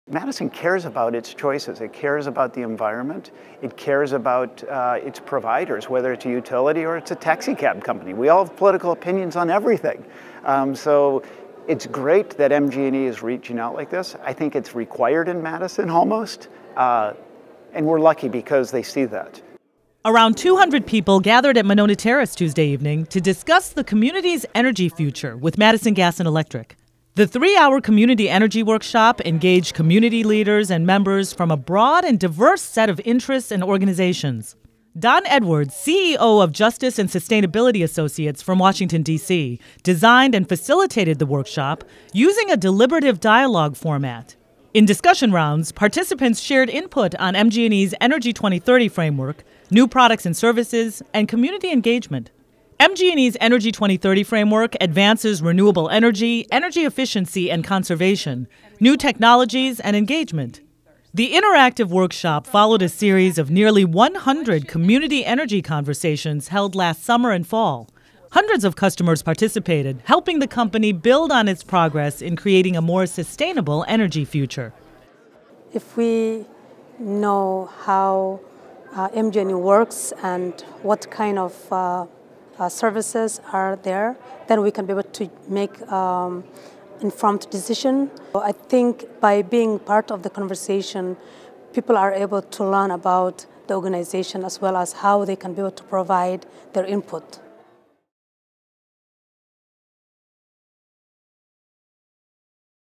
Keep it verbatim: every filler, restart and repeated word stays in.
Madison cares about its choices. It cares about the environment. It cares about uh, its providers, whether it's a utility or it's a taxi cab company. We all have political opinions on everything. Um, so it's great that M G and E is reaching out like this. I think it's required in Madison almost. Uh, and we're lucky because they see that. Around two hundred people gathered at Monona Terrace Tuesday evening to discuss the community's energy future with Madison Gas and Electric. The three-hour community energy workshop engaged community leaders and members from a broad and diverse set of interests and organizations. Don Edwards, C E O of Justice and Sustainability Associates from Washington, D C, designed and facilitated the workshop using a deliberative dialogue format. In discussion rounds, participants shared input on M G and E's Energy twenty thirty framework, new products and services, and community engagement. M G and E's Energy twenty thirty framework advances renewable energy, energy efficiency and conservation, new technologies, and engagement. The interactive workshop followed a series of nearly one hundred community energy conversations held last summer and fall. Hundreds of customers participated, helping the company build on its progress in creating a more sustainable energy future. If we know how uh, M G and E works and what kind of uh, uh, services are there, then we can be able to make um, informed decision. I think by being part of the conversation, people are able to learn about the organization as well as how they can be able to provide their input.